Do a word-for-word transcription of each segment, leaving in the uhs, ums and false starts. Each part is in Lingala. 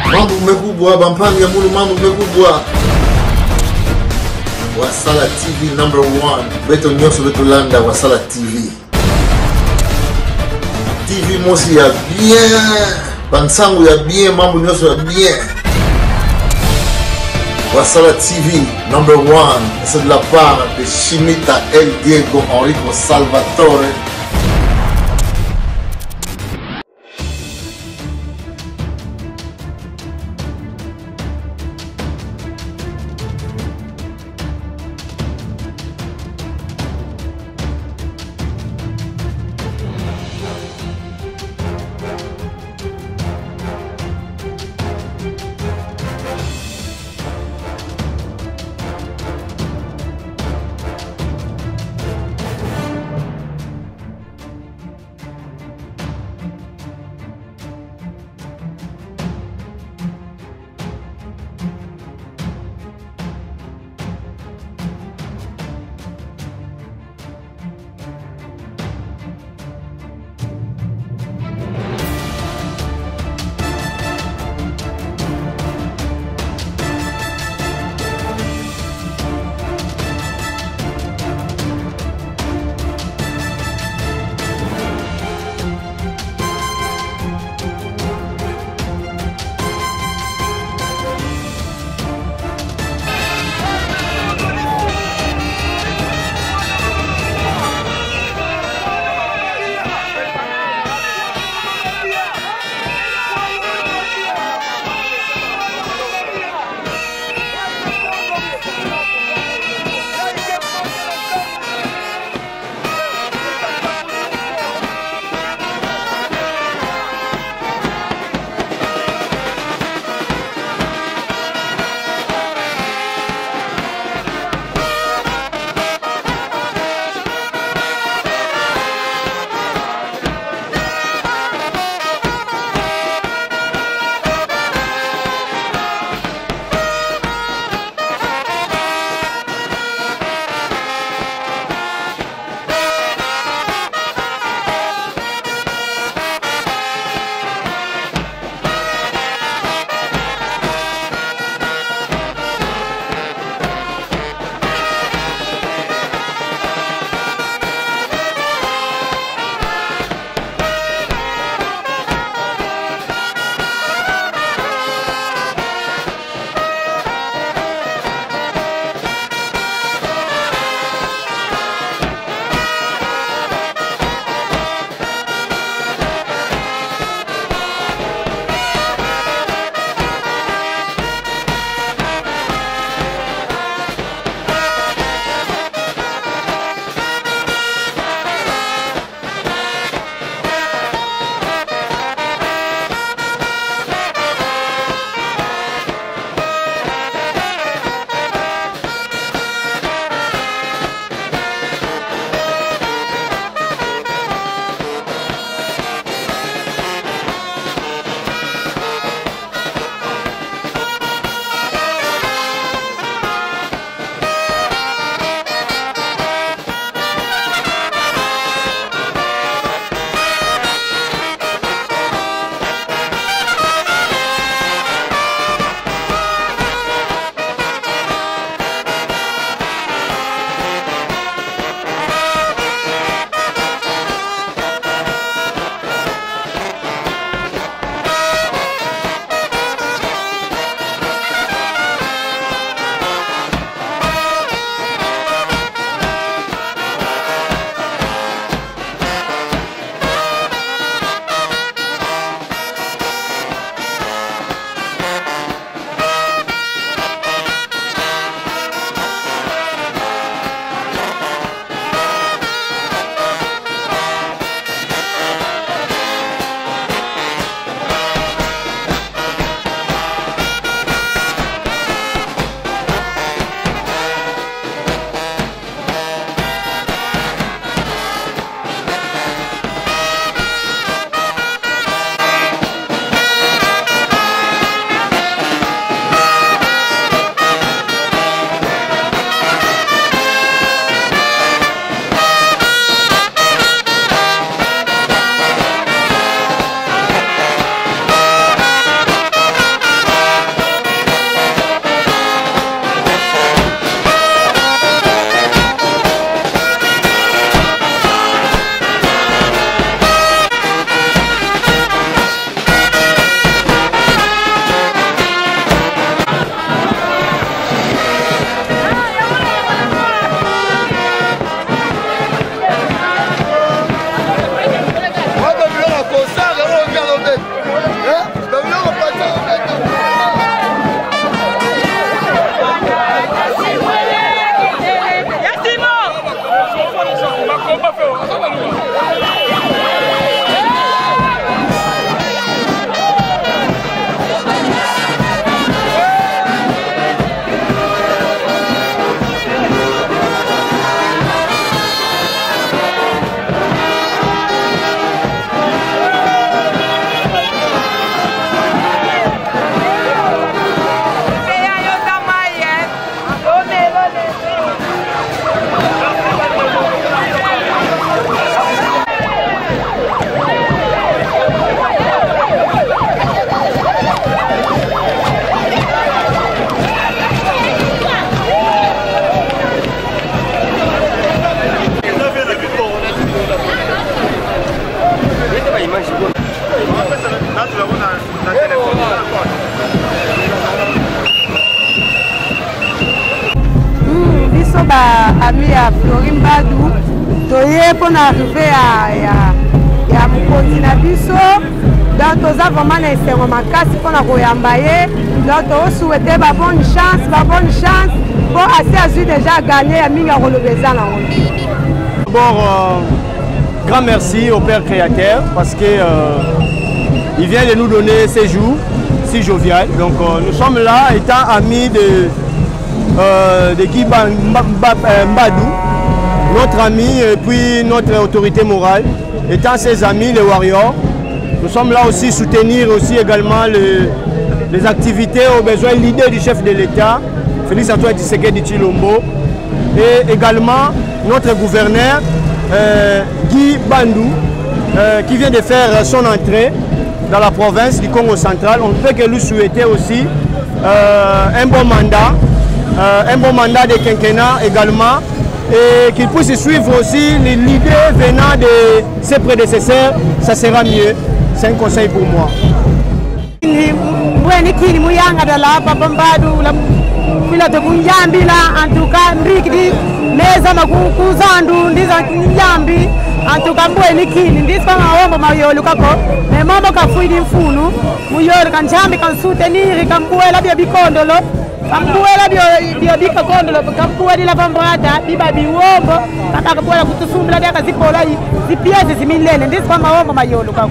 Mambo mekubwa bampani ya mulu mambo mekubwa. Wasala T V number one. Beto nyoso beto landa Wasala T V. T V mosi ya bien. Bansangu ya bien, mambo nyoso ya bien. Wasala T V number one. C'est de la part de Chimita El Diego Enrico Salvatore. biso ba ami ya Florim Badou toye pona arrivé ya ya mokonzi na biso donc toza vraiment na esengo makasi mpona koyamba ye donc tozosouhaite ba bonne chance ba bonne chance po asi azwi déjà gagné ya mingi akoloba eza nango. D'abord, euh, grand merci au Père Créateur parce que euh, il vient de nous donner ces jours si jovial. Donc euh, nous sommes là étant amis de euh, de Guy Mbadou, notre ami et puis notre autorité morale, étant ses amis les Warriors. Nous sommes là aussi soutenir aussi également le, les activités aux besoins l'idée du chef de l'État, Félix Antoine Tshisekedi Tshilombo, et également notre gouverneur euh, Guy Bandou, euh, qui vient de faire son entrée dans la province du Congo central. On ne peut que lui souhaiter aussi euh, un bon mandat, euh, un bon mandat de quinquennat également, et qu'il puisse suivre aussi l'idée venant de ses prédécesseurs, ça sera mieux. C'est un conseil pour moi. En tout cas, Mbiki, Meza Makuzandu, Nyambi, en tout cas, Mbouenikini, this one I want my Yolukako, mais Mama Kafuidi Funu, Muyol can jam, can soutenir, can Puella be condolo, can Puella be a big condolo, can Puella la Bambrata, Biba be Wobo, Takapuela Kutusumla, Zipola, the P S is Milan, and this one I want my Yolukako.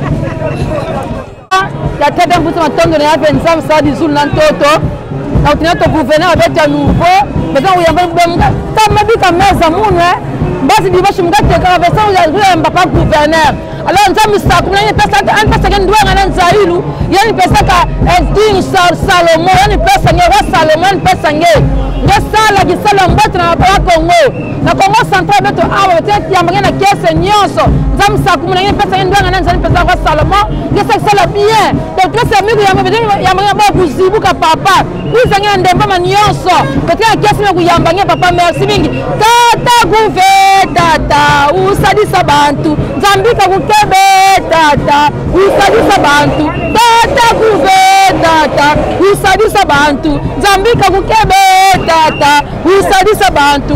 Ya tete mbuto matondo na yape nsamu saadi zulu na ntoto na utinato gouverneur abeta nouveau beza uyamba mbemga kama bika meza munwe basi dibashi mgateka besa uyamba pa gouverneur alors nsamu sa kumanya pesa an pesa ngeni ndwa ngana nzailu yani pesa ka king Salomon yani pesa nge wa Salomon pesa nge ngesala gisala mbata na ba Congo na Congo central beto awa tete yamba na kese nyonso nsamu sa kumanya pesa ngeni ndwa ngana nzailu pesa wa Salomon ngesa sala bien donc c'est amigo yamba yamba ba kuzibuka papa kuzanga ndemba manionso peut-être kesi me kuyamba nge papa merci mingi tata kuve tata usadisa bantu nzambika kukebe tata usadisa bantu tata kuve tata usadisa bantu nzambika kukebe tata usadisa bantu.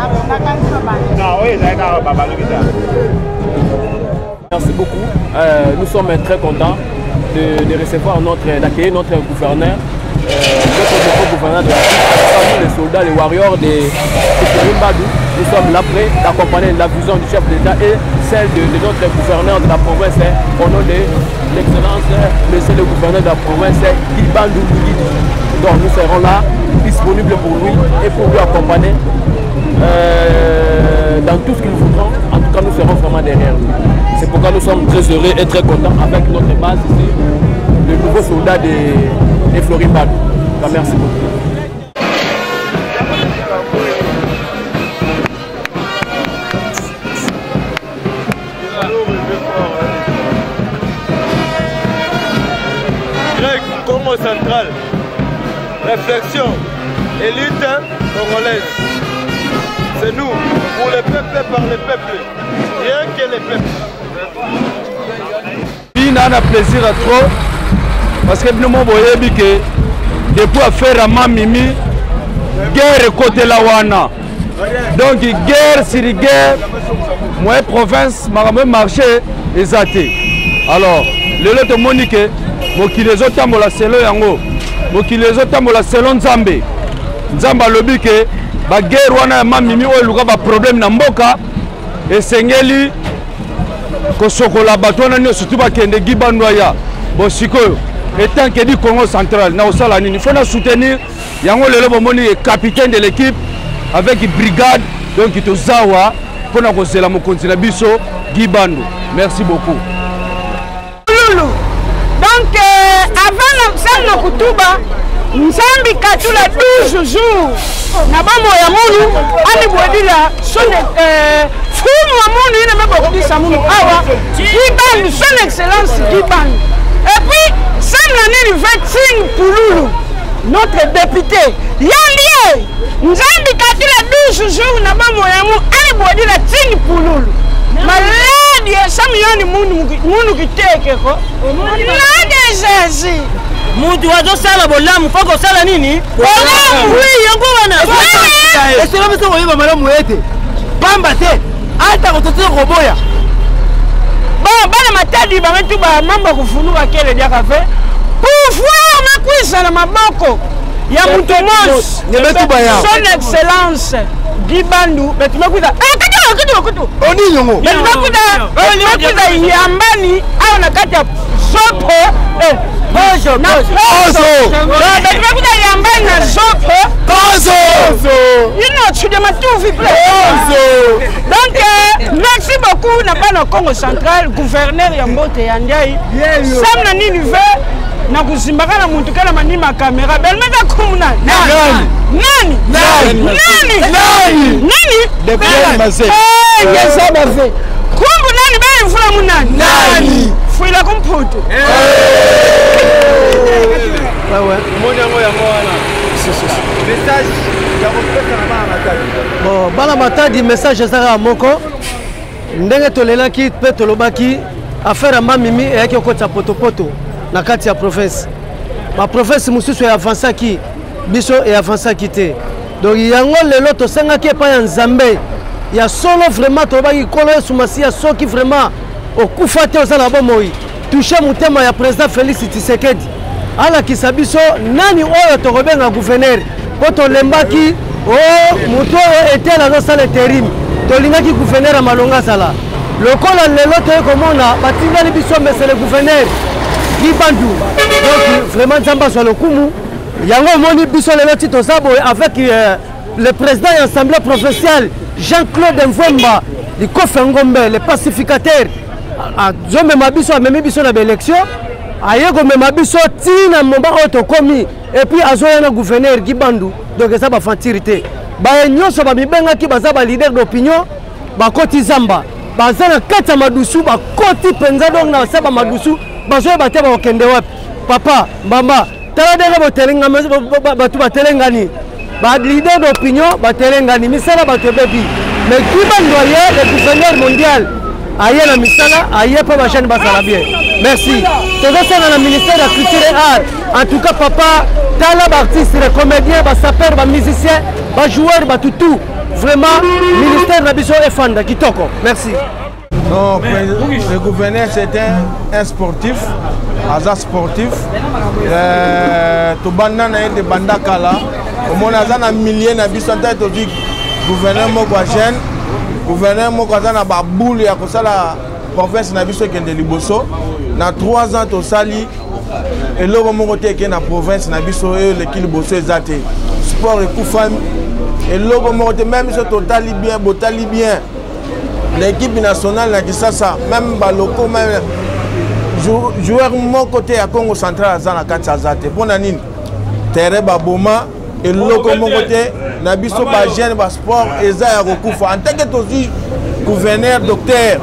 Merci beaucoup. Euh, nous sommes très contents de, de recevoir notre, d'accueillir notre gouverneur, euh, notre nouveau gouverneur de la ville, les soldats, les warriors de Florim Badou. Nous sommes là prêts d'accompagner la vision du chef d'État et celle de, de notre gouverneur de la province, au nom de l'excellence, monsieur le gouverneur de la province, Guy Bandou. Donc nous serons là, disponibles pour lui et pour lui accompagner euh, dans tout ce qu'il voudra. En tout cas, nous serons vraiment derrière lui. C'est pourquoi nous sommes très heureux et très contents avec notre base ici, le nouveau soldat de, de Florim Badou. Merci beaucoup. Grec, Congo central, réflexion, élite congolaise. C'est nous, pour les peuples, par les peuples, rien que les peuples. Il a un plaisir à trop, parce que nous avons vu que depuis affaire à Mamimi, guerre côté la Wana. Donc guerre sur guerre, moi province, ma marché est athée. Alors, le lot de Monique, moi qui les autres la selo yango, moi qui les autres la selo Nzambe, Nzambe lobi que ba guerre wana Mamimi o luka ba problème na mboka et sengeli ko sokola batona nyo surtout ba kende gibandwa ya bo sikoyo étant que du Congo central na osala nini faut na soutenir yango lelo bomoni capitaine de l'équipe avec brigade donc tozawa pour na kozela mokonzi na biso Gibando. Merci beaucoup. Lulu. Donc euh, avant la salle na kutuba Nzambi katula douze jours na bamo ya munu ani bodila sonne euh fumu wa munu ina mabo kodisa munu awa Gibando son excellence Gibando. Et puis semble nini vingt-cinq Pululu notre député yalié Nzambi katula douze jours na bamo ya munu ani bodila tini Pululu maladi ya samiyani munu munu kiteke ko maladi Jésus. Mutu azosala bolamu foko osala nini? Bolamu oui yango wana. Est-ce que vous voyez malamu ete? Pamba te ata kotote koboya. Bon bana matadi bantu ba mamba kufunuka kele dia kafe. Pouvoir makwisa na maboko ya mutu mos. Nebetu baya. Son excellence Gibandu betu makwisa. Eh kati kati kati. Oni nyongo. Betu makwisa. Oni makwisa yambani au na kati sopo eh Bozo, bozo. Betu makwisa yambani na sopo. Bozo. You know tu de matuvi bozo. Donc merci beaucoup na bana Congo central gouverneur ya mbote ya Ndiaye. Samna nini ve na kuzimbaka na muntu kala manima kamera belmeza kumuna nani nani nani nani nani nani depuis mazé eh yesa mazé kumbu nani bali mfula munani nani fuila kumputu eh ouais monya moya mwana message ya kopesa na bana matadi bon bana matadi message saka moko ndenge tolelaki pe tolobaki affaire ma mimi eyaki okota potopoto na kati ya province ma province mususu ya avansaki biso e avansaki te donc yango lelo to sengaki pa ya nzambe ya solo vraiment to baki kolo sumasi ya soki vraiment okufa te osala bomoi toucher mutema ya président Félix Tshisekedi ala kisabiso nani oyo to kobenga gouverneur po to lembaki o muto était la sala intérim to lingaki gouverneur malonga sala lokola lelo to komona batingali biso monsieur le gouverneur Gibandu. Donc vraiment Zamba sur le Kumu. Yango moni biso le tito sabo avec euh, le président de l'Assemblée provinciale Jean-Claude Mvemba, le Kofengombe, le pacificateur. A Zombe Mabiso a même biso na élection. Ayego même biso tina momba auto komi et puis azoya na gouverneur Gibandu. Donc ça va fantirité. Ba nyonso ba mibenga ki baza ba leader d'opinion ba koti Zamba. Baza na kata madusu ba koti penza donc na saba madusu. Bazoe bateba okende wapi papa mama tala denge botelenga batu batelengani ba leader d'opinion batelengani misala bato bebi mais Gibandu aye le gouverneur mondial aye na misala aye pa ba chaîne basala bien merci tozo sala na ministère de la culture et art en tout cas papa tala ba artiste les comédiens ba sapeurs ba musiciens ba joueurs ba tout vraiment ministère na biso efanda kitoko merci. Non, le gouverneur c'est un, un sportif, un sportif. Tout le monde est de Bandakala. On a un millier de bisontaires qui gouverneur Mokwajène, gouverneur Mokwajène a baboule et a la province de Nabiso qui est de Liboso. Dans trois ans, au Sali, et là, on a été dans la province de Nabiso et l'équipe Liboso est athée. Sport et coup famille. Et là, on a été même sur Total Libyen, Botal Libyen. L'équipe nationale n'a dit ça, ça, même Baloko, même joueur de mon côté à Congo central, à Katsazate. Pour Nanine, Terre Baboma, et l'autre mon côté, Nabiso Bagène, Sport, et Zaya Rokufa. En tant que aussi gouverneur, docteur,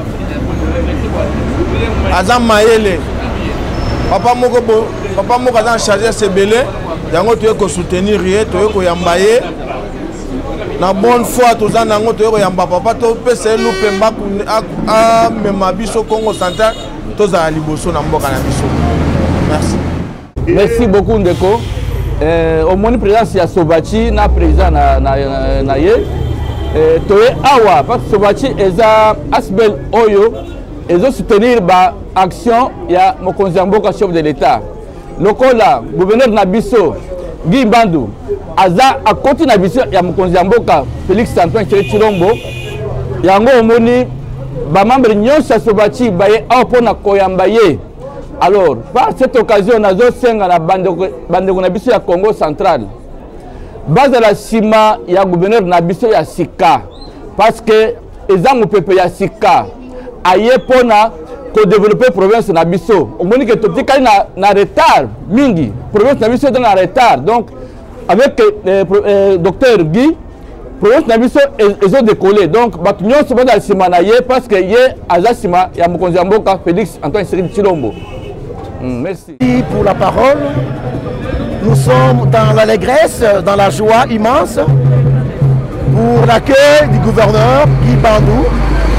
Azam Maele, Papa Moko, Papa Moko a chargé ses bélés, Yango tu es soutenir, tu es Yambaye. Na bonne foi tous en ango to yamba papa to pese lu pemba ku a mema biso Congo central to za liboso na mboka na biso. Merci. Merci beaucoup Ndeko. Euh au moni présence ya Sobachi na président na na, na, na ye. Euh toye awa parce que Sobachi eza asbel oyo ezo soutenir ba action ya mokonzi mboka chef de l'état. Lokola gouverneur na biso Gibandu aza a côté na biso ya mokonzi mboka Félix Antoine Tshilombo yango omoni ba membre nyonso Sobachi baye apona koyamba ye. Alors par cette occasion nazo senga na bandeko bandeko na biso ya Congo central base la sima ya gouverneur na biso ya Sika parce que ezango pepe ya Sika aye pona ko développer province na biso omoni que totikali na na retard mingi province na biso dans la retard donc avec euh, euh, docteur Guy province na biso ils ont décollé donc batu nyonso banda sima na ye parce que ye aza sima ya mokonzi mboka Félix Antoine Tshilombo. Merci pour la parole. Nous sommes dans l'allégresse, dans la joie immense pour l'accueil du gouverneur Gibandu.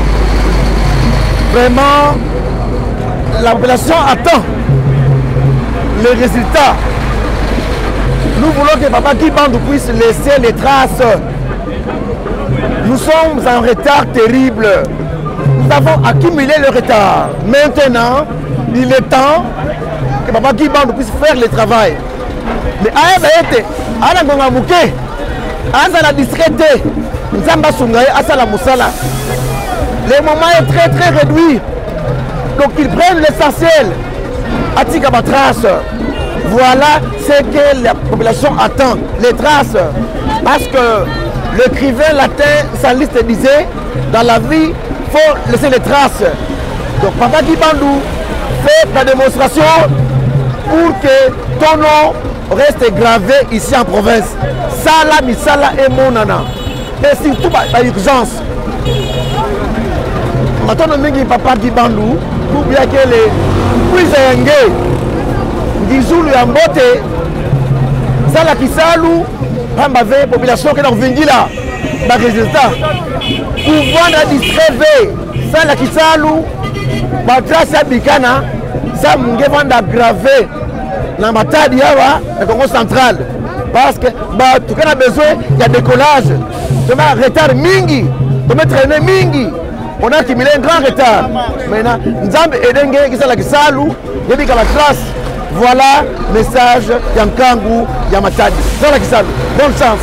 Vraiment, la population attend les résultats. Nous voulons que Papa Guy-Bandou puisse laisser les traces. Nous sommes en retard terrible. Nous avons accumulé le retard. Maintenant, il est temps que Papa Guy-Bandou puisse faire le travail. Mais à Ebaete, à la Gongamouké, à la discrété, Nzamba Sungaye, à la Moussala. Le moment est très très réduit. Donc ils prennent l'essentiel. Atika Batrace. Voilà ce que la population attend, les traces. Parce que l'écrivain latin Saliste disait, dans la vie, il faut laisser les traces. Donc Papa Guy-Bandou fait la démonstration pour que ton nom reste gravé ici en province. Sala, Misala et Monana. Et surtout, par urgence. Maintenant, Papa Guy-Bandou, pour bien que les Puisayenge, Gizulu Yambote, Sala Kisalu, Pambave, population qui est en Vingila, par résultat. Pouvoir la distribuer, Sala Kisalu, Batrasa Bikana, ça m'a gravé dans la bataille du Congo central. Parce que bah, tout cas, on a besoin, il y a décollage. On a un retard mingi, on a traîné mingi. On a accumulé un grand retard. Maintenant, Nzambe Edenge qui est Kisalu, il y a la classe. Voilà le message Yankangu Yamatadi. Sala Kisalu, bonne chance.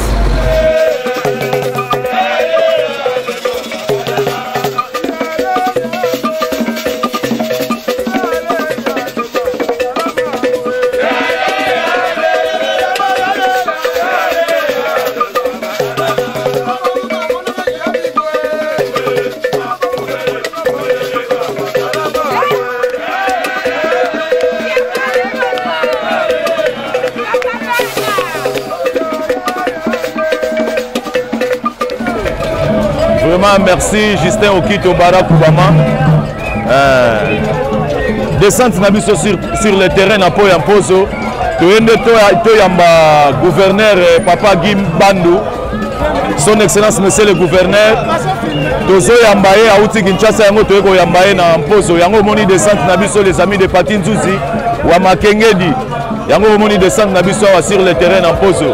Vraiment, merci Justin Okito Barack Obama. Euh, descente sur, sur le terrain à Poyamposo. Tu es gouverneur Papa Guy-Bandou. Son Excellence, Monsieur le gouverneur. Tozo Yambaye, Aouti Kinshasa, Yango Toeko Yambaye na Mposo. Yango moni descente Nabiso, les amis de Patinzouzi. Wamakengedi. Yango moni descente Nabiso sur le terrain à Mposo.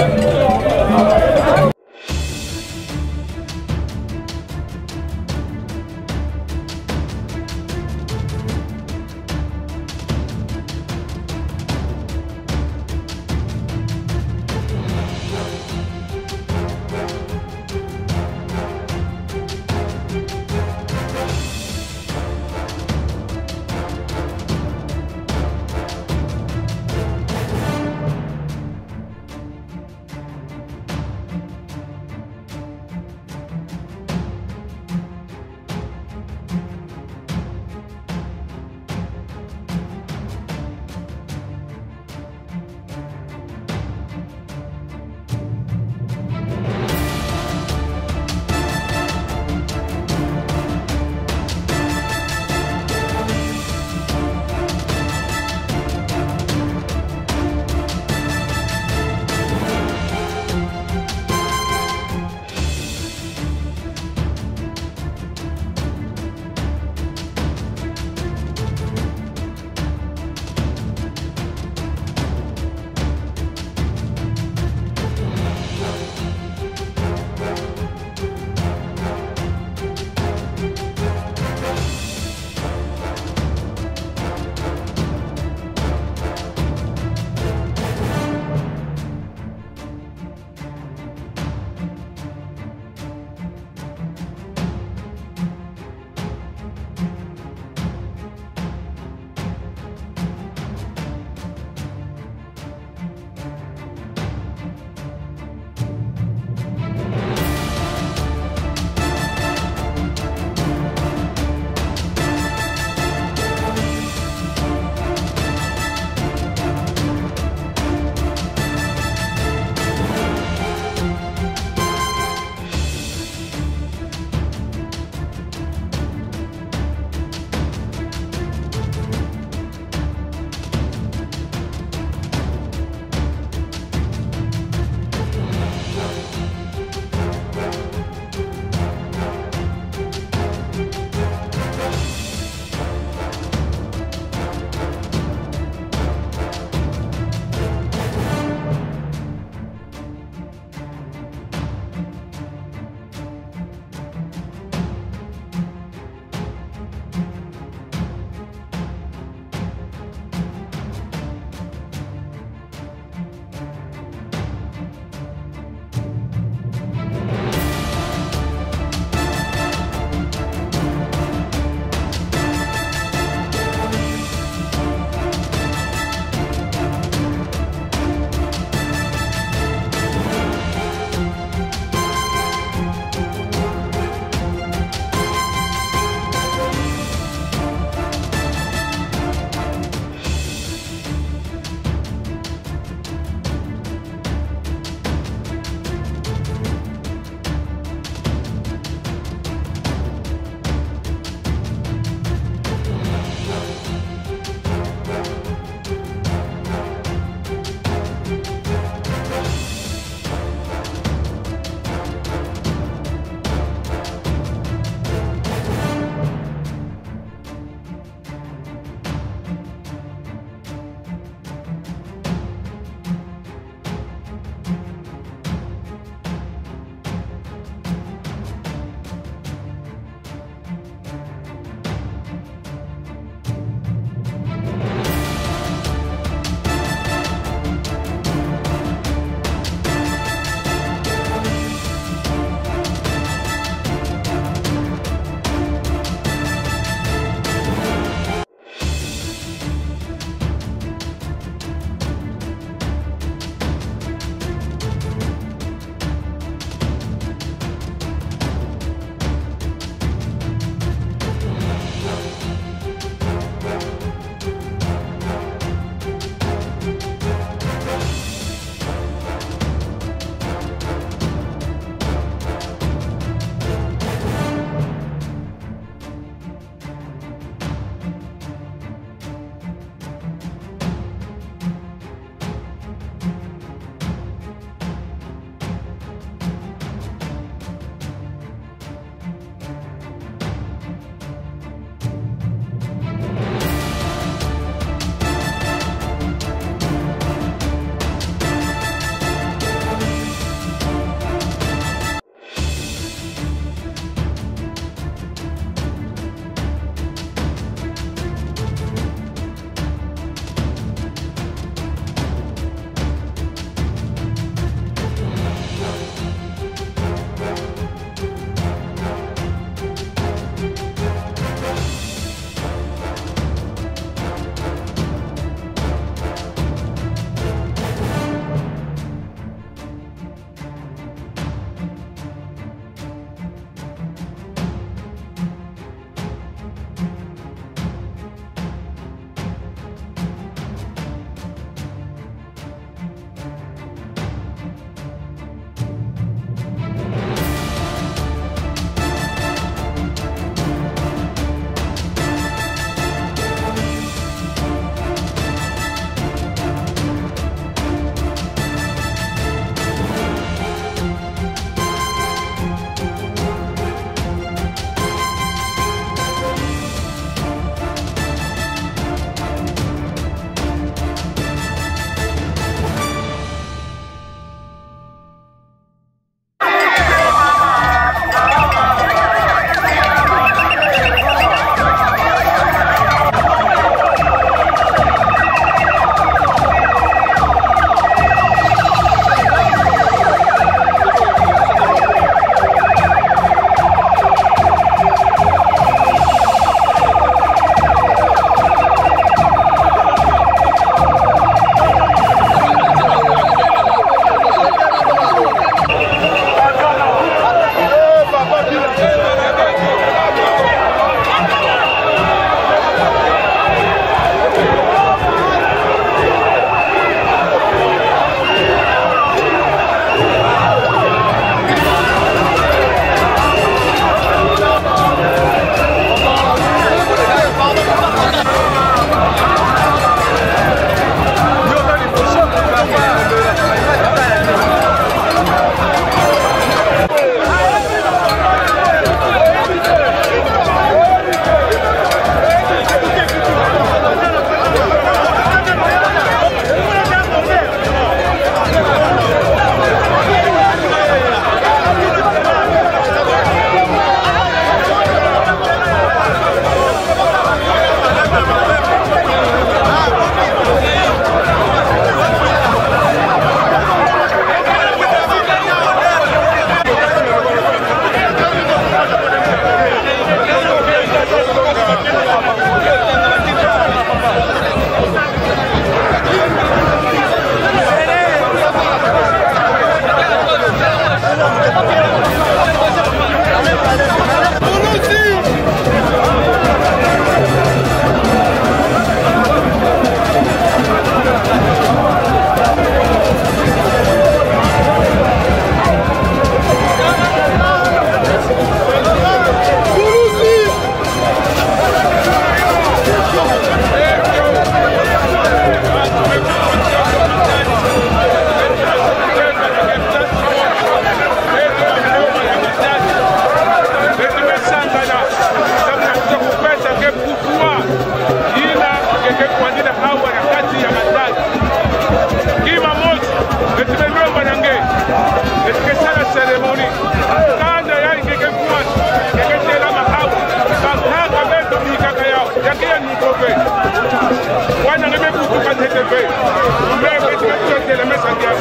veille. Mais mais tu as les messes en guerre.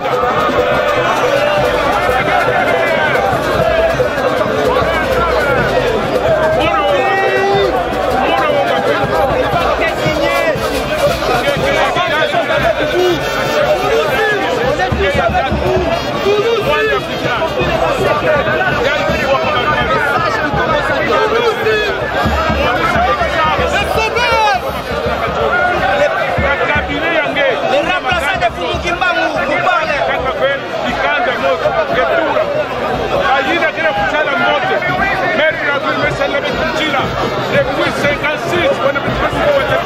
Depuis cinquante-six, on a pu faire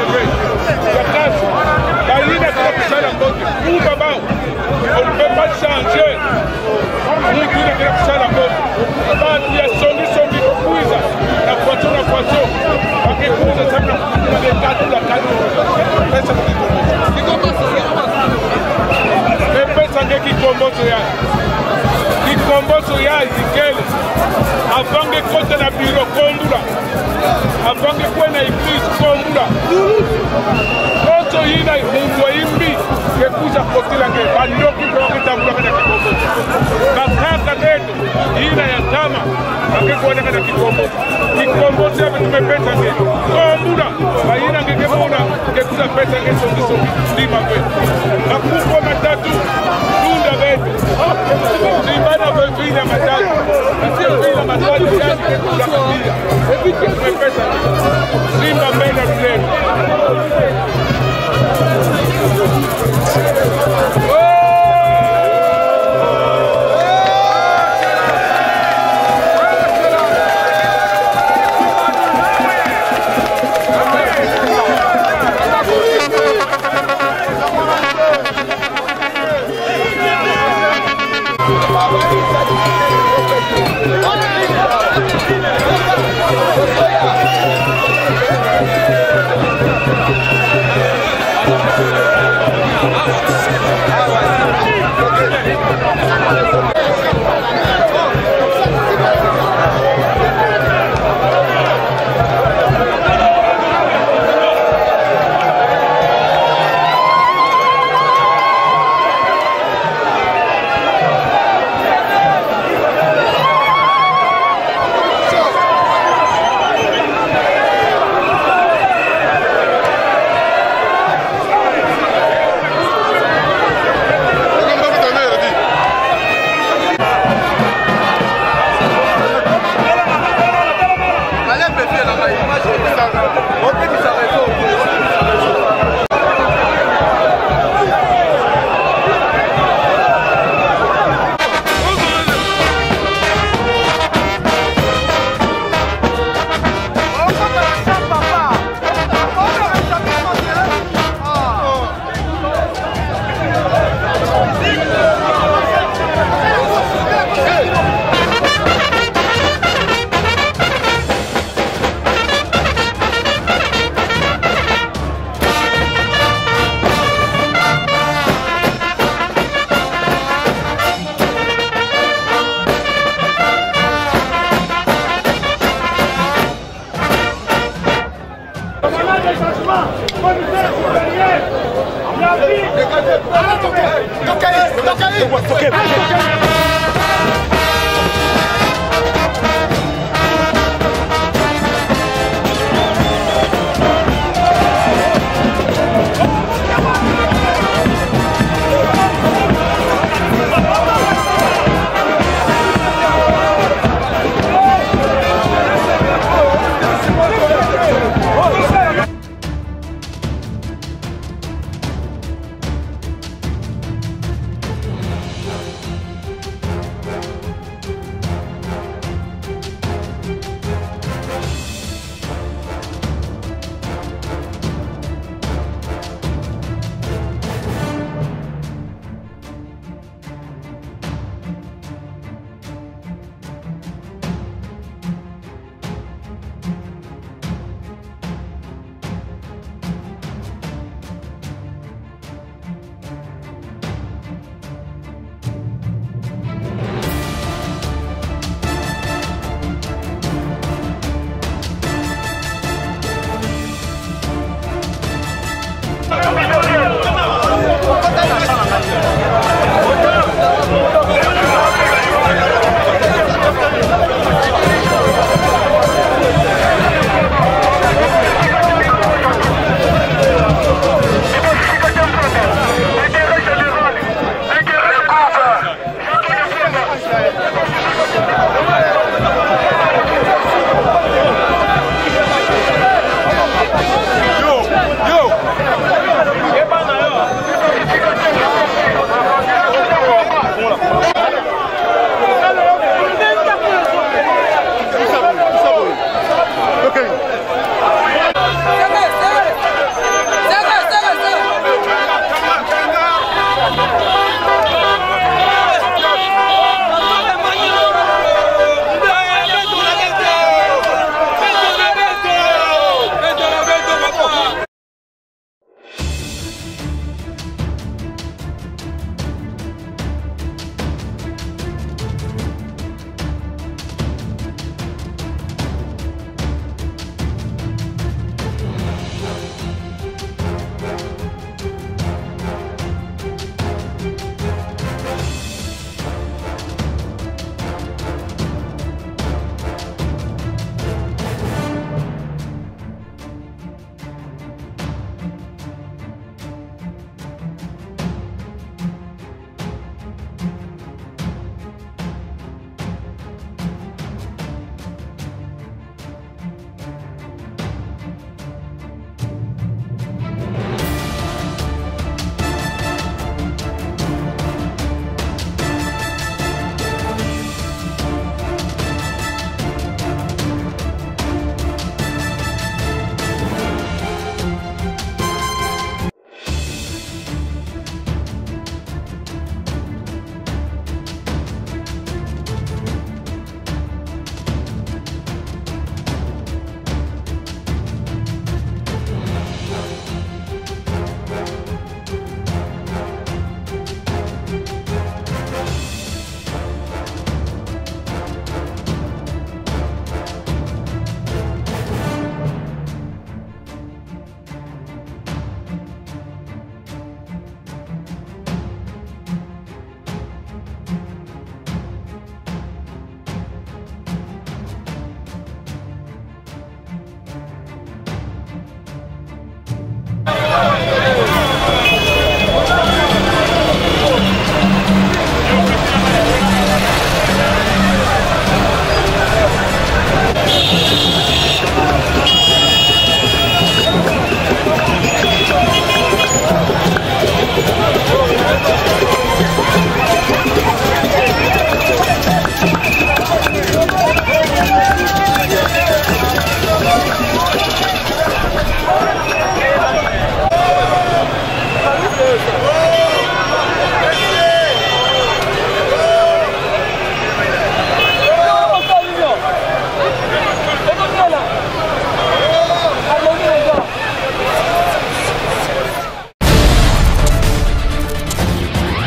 on ne peut pas changer. Nous qui ne sommes la mode. Il y a son son qui couise la voiture, la voiture. Parce que vous êtes là, vous avez gâté la carte. Mais personne qui combat sur y'a. Qui combat sur y'a, il dit avant que côté la bureau, Kondula. Avant que quoi na église, Kondula. Koto hina mungu imbi ke kuja kotila ke bandoki kwa kitambo kana kikombo. Kakaka letu hina ya tama akikuona kana kikombo. Kikombo sasa tumepeta ke. Kondula baina ngeke bona ke kuja pesa ke songi songi ndima kwe. Makuko matatu tunda betu. Ndibana bevina matatu. Sio vile matatu yani ke kuja kabia. Evite tumepeta. Simba mbele mletu.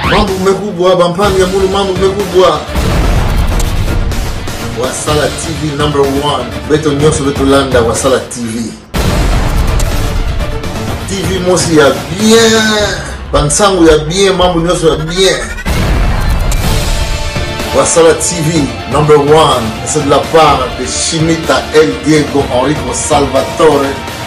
Mambo mekubwa bampani ya mulu mambo mekubwa. Wasala T V number one. Beto nyoso beto landa Wasala T V. T V mosi ya bien. Bansangu ya bien, mambo nyoso ya bien. Wasala T V number one. C'est de la part de Chimita El Diego Enrico Salvatore.